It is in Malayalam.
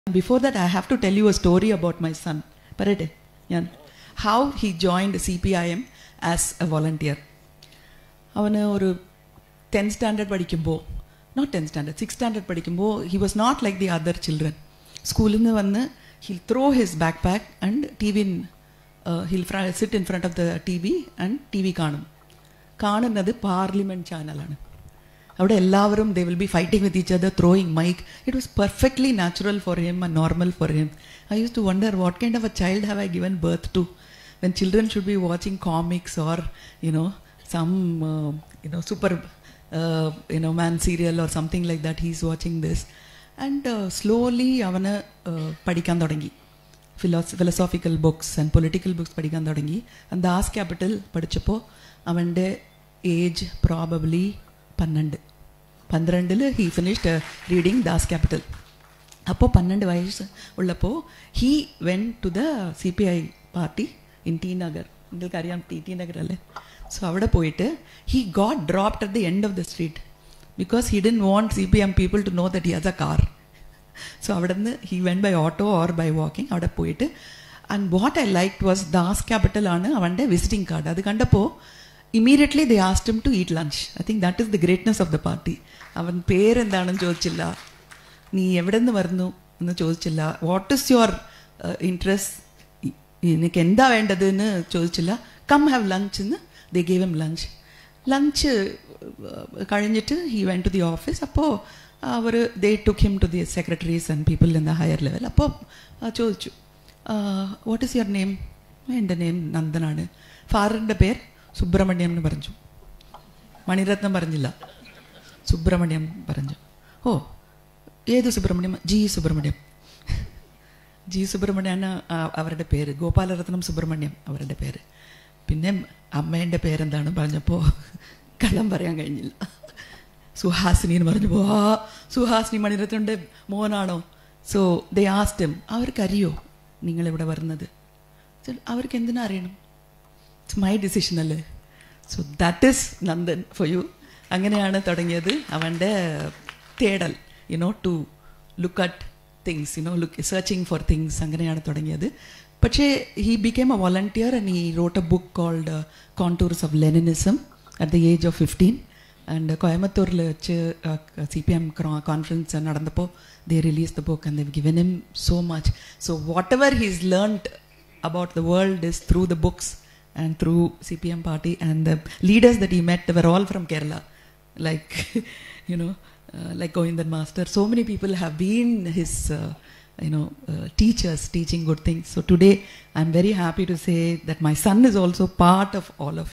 Before that, I have to tell you a story about my son. Parate, yan. How he joined CPIM as a volunteer. അവന് ഒരു 10th standard പഠിക്കുമ്പോൾ, not 10th standard, 6th standard പഠിക്കുമ്പോൾ, he was not like the other children. സ്കൂളിൽ നിന്ന് വന്ന് he'll throw his backpack and he'll sit in front of the TV and TV കാണുന്നത് പാർലമെന്റ് ചാനലാണ്. അവിടെ എല്ലാവരും they will be fighting with each other, throwing mic. It was perfectly natural for him and normal for him. I used to wonder what kind of a child have I given birth to when children should be watching comics or some super man serial or something like that. He's watching this and slowly avana padikkan thodangi. Philosophical books and political books padikkan thodangi. And Das Capital padichappo avante age probably 12 he finished reading Das Capital. അപ്പോൾ 12 വയസ്സ് ഉള്ളപ്പോൾ he went to the CPI party in T Nagar. നിങ്ങൾക്ക് അറിയാം ടി നഗർ അല്ലേ? സോ അവിടെ പോയിട്ട് he got dropped at the end of the street because he didn't want CPM people to know that he has a car. So അവിടെ നിന്ന് he went by auto or by walking. അവിടെ പോയിട്ട് and what I liked was Das Capital ആണ് അവൻ്റെ വിസിറ്റിംഗ് കാർഡ്. അത് കണ്ടപ്പോൾ immediately they asked him to eat lunch. I think that is the greatness of the party. അവൻ പേരെന്താണെന്ന് ചോദിച്ചില്ല, നീ എവിടെ നിന്ന് വരുന്നു എന്ന് ചോദിച്ചില്ല, വാട്ട് ഈസ് യുവർ ഇൻട്രസ്റ്റ്, എനിക്ക് എന്താ വേണ്ടത് എന്ന് ചോദിച്ചില്ല. കം ഹാവ് ലഞ്ച് എന്ന് ദേ ഗേവ് ഹിം ലഞ്ച് കഴിഞ്ഞിട്ട് he went to the office. അപ്പോൾ അവർ they took him to the secretaries and people in the higher level. അപ്പോൾ ചോദിച്ചു, വാട്ട് ഈസ് യുവർ നെയിം? എൻ്റെ നെയിം നന്ദനാണ്. ഫാദറിൻ്റെ പേര് സുബ്രഹ്മണ്യം എന്ന് പറഞ്ഞു. മണിരത്നം പറഞ്ഞില്ല, സുബ്രഹ്മണ്യം പറഞ്ഞു. ഓ, ഏത് സുബ്രഹ്മണ്യം? ജി സുബ്രഹ്മണ്യാണ് അവരുടെ പേര്. ഗോപാലരത്നം സുബ്രഹ്മണ്യം അവരുടെ പേര്. പിന്നെ അമ്മേൻ്റെ പേരെന്താണ് പറഞ്ഞപ്പോൾ കള്ളം പറയാൻ കഴിഞ്ഞില്ല. സുഹാസിനി എന്ന് പറഞ്ഞപ്പോൾ സുഹാസിനി മണിരത്നൻ്റെ മോനാണോ? സോ ദേ ആസ്ക്ഡ് ഹിം, അവർക്കറിയോ നിങ്ങളിവിടെ വരുന്നത്? അവർക്ക് എന്തിനാ അറിയണം? ഇറ്റ്സ് മൈ ഡിസിഷൻ അല്ലേ. So that is Nandan for you. അങ്ങനെയാണ് തുടങ്ങിയത് അവൻ്റെ തേടൽ, to look at things, searching for things. അങ്ങനെയാണ് തുടങ്ങിയത്. പക്ഷേ he became a volunteer and he wrote a book called Contours of Leninism at the age of 15. And കോയമ്പത്തൂരിൽ വെച്ച് CPM conference നടന്നപ്പോൾ they released the book and they've given him so much. So whatever he's learned about the world is through the books and through CPM party, and the leaders that he met were all from Kerala, like like Govindan Master. So many people have been his teachers, teaching good things. So today I'm very happy to say that my son is also part of all of